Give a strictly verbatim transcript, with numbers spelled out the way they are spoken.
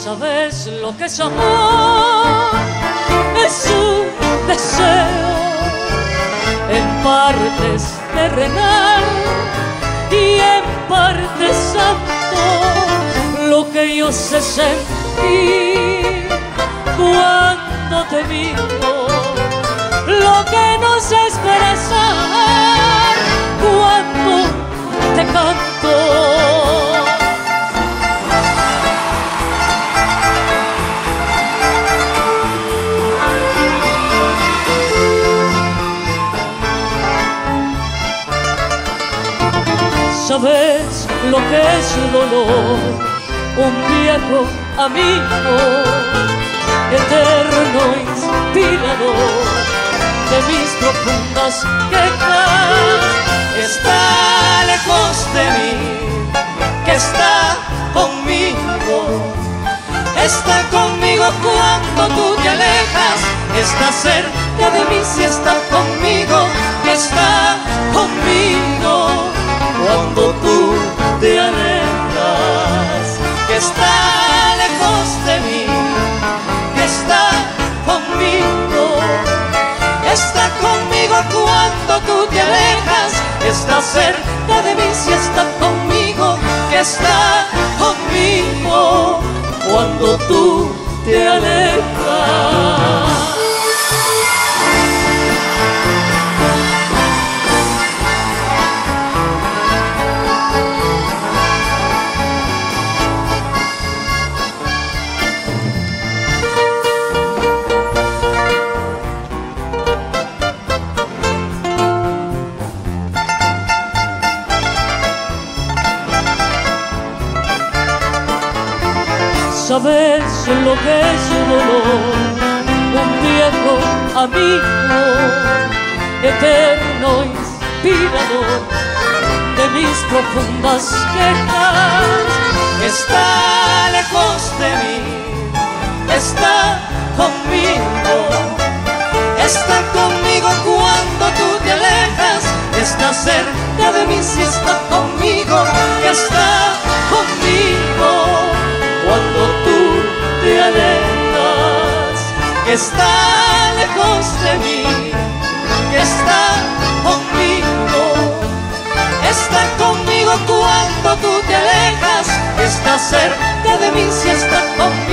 sabes lo que es amor, es un deseo en parte es terrenal y en parte santo. Lo que yo sé sentir cuando te miro, lo que no sé expresar cuando te canto. Sabes lo que es dolor, un viejo amigo, eterno inspirador de mis profundas quejas. Está lejos de mí, que está conmigo, está conmigo cuando tú te alejas, está cerca de mí si está conmigo, que está conmigo cuando tú te alejas, que está lejos de mí, que está conmigo, está conmigo cuando tú te alejas, está cerca de mí si está conmigo, que está conmigo cuando tú te alejas. Sabes lo que es dolor, un viejo amigo, eterno inspirador de mis profundas quejas. Está lejos de mí, está conmigo, está conmigo cuando tú te alejas, está cerca de mí si está conmigo, que está conmigo cuando tú te alejas, que está lejos de mí, que está conmigo, está conmigo cuando tú te alejas, está cerca de mí si está conmigo,